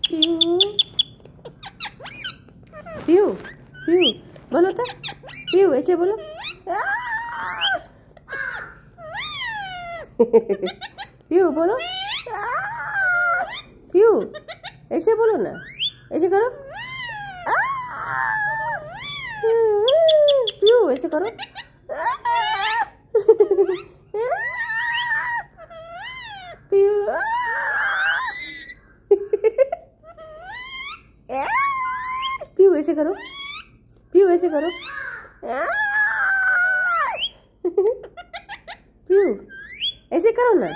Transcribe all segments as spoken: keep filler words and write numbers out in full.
PU PU PU बोलो तो, PU ऐसे बोलो। पीयू बोलो, पीयू ऐसे बोलो ना, ऐसे करो। पीयू ऐसे करो। पीयू पीयू ऐसे करो, पीयू ऐसे करो। पीयू ऐसे करो ना,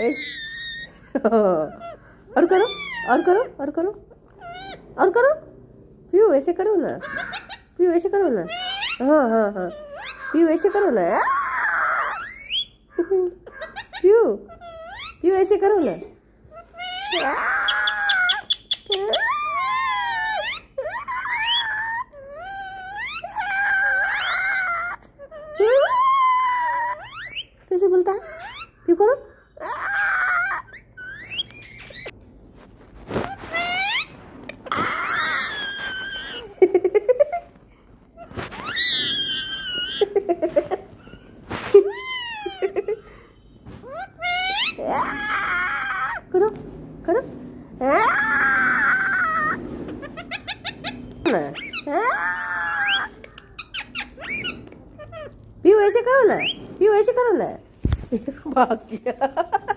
और करो, और करो, और करो, और करो। पीयू ऐसे करो ना, पीयू ऐसे करो ना। हाँ हाँ हाँ, पीयू ऐसे करो ना। पीयू पीयू ऐसे करो ना। कैसे बोलता है? पीयू करो। करो करो। पीयू ऐसे करो ना, पीयू ऐसे करो ना। भाग गया।